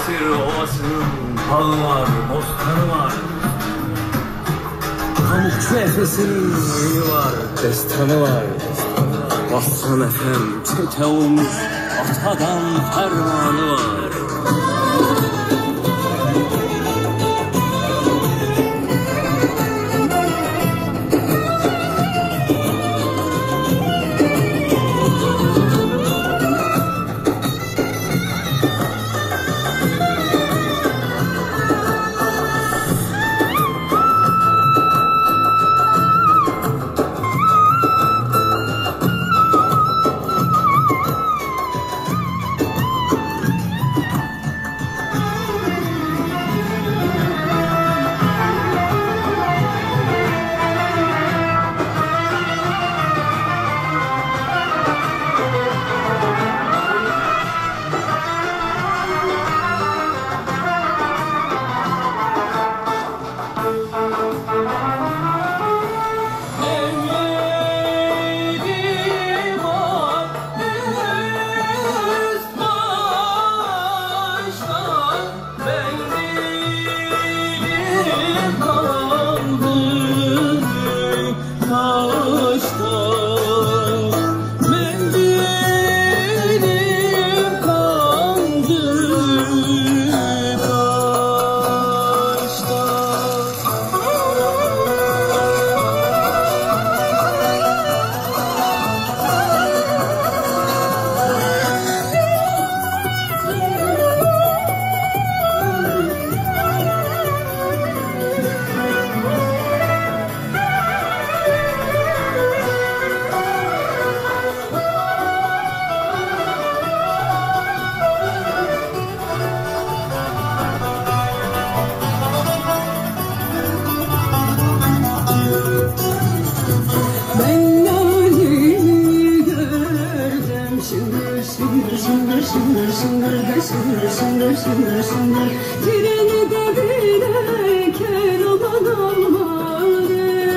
Balıkesir Ovası'nın bağı var, bostanı var. Pamukçu Efes'in yeri var, destanı var. Bassan efem çete olmuş, atadan fermanı var. Treni de binerken aman aman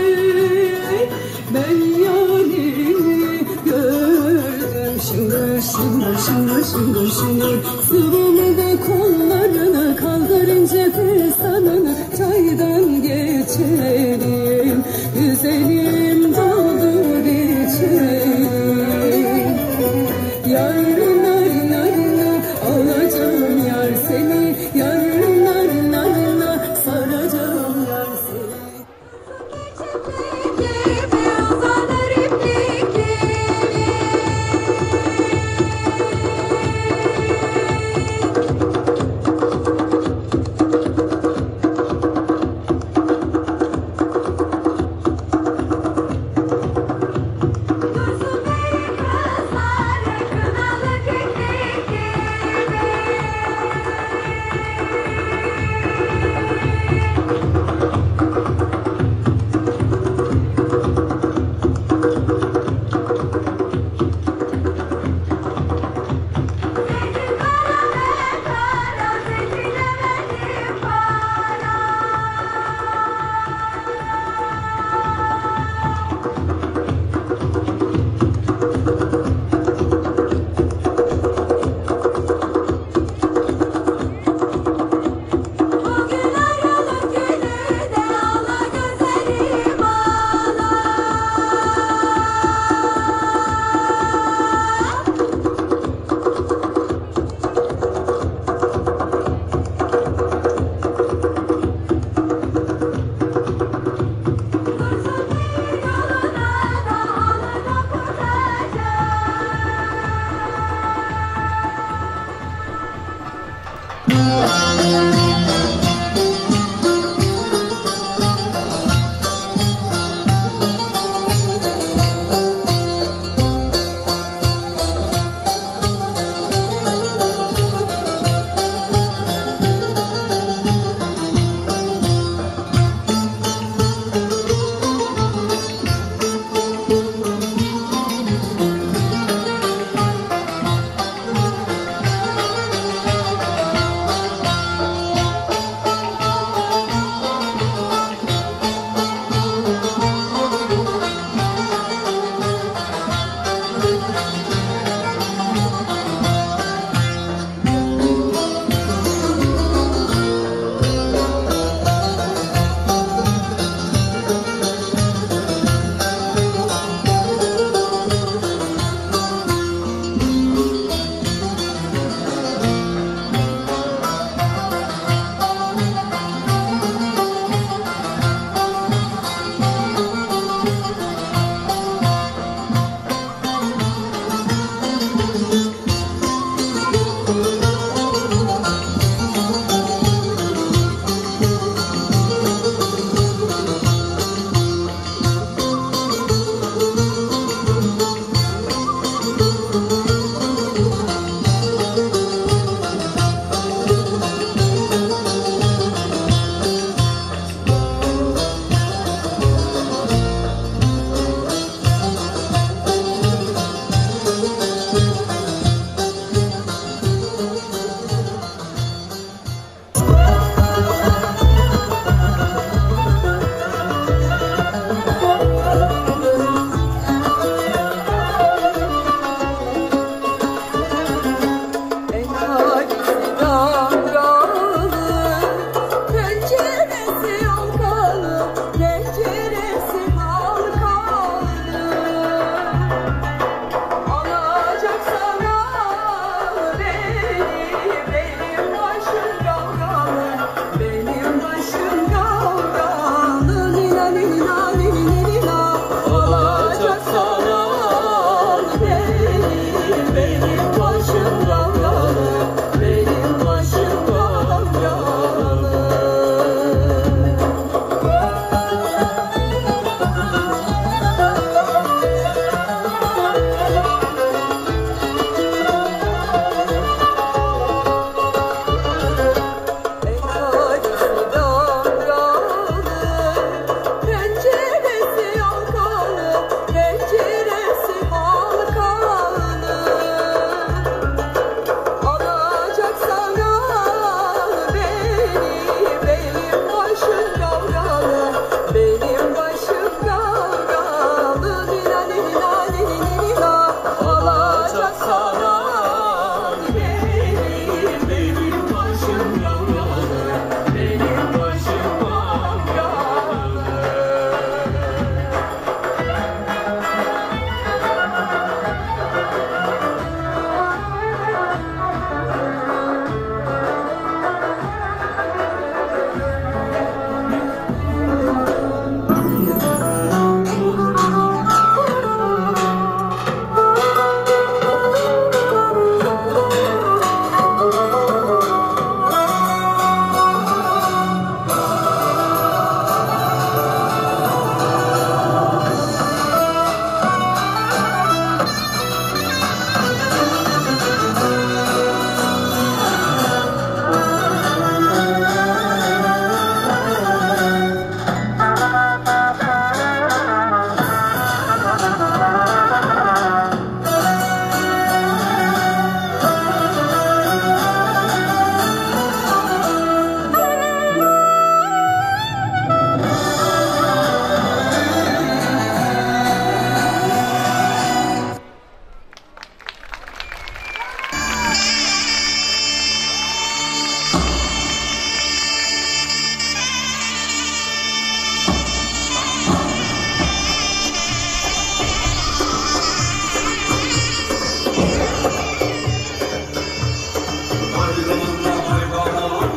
ben yarimi gördüm şıngır şıngır şıngır şıngır şıngır sıvımı da kollarını kaldırınca festanını çaydan geçelim güzelim doldur içelim yarın alacağım yar seni, yarınlarına saracağım yar seni. damgalı, penceresi halkalı, penceresi halkalı. Alacak sana beni, benim başım dalgalı, benim başım dalgalı. Lina lina lina lina. Alacak sana beni, benim başım dalgalı, benim başım dalgalı. Penceresi damgalı, penceresi halkalı, penceresi halkalı. Alacak sana beni, benim başım dalgalı, benim başım dalgalı. Lina lina lina lina. Alacak sana beni, benim başım dalgalı, benim başım dalgalı. Hayranına hayranı